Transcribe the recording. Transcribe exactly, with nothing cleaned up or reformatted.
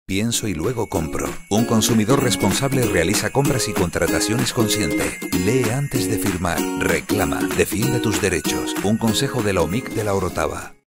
Pienso y luego compro. Un consumidor responsable realiza compras y contrataciones consciente. Lee antes de firmar. Reclama. Defiende tus derechos. Un consejo de la O M I C de la Orotava.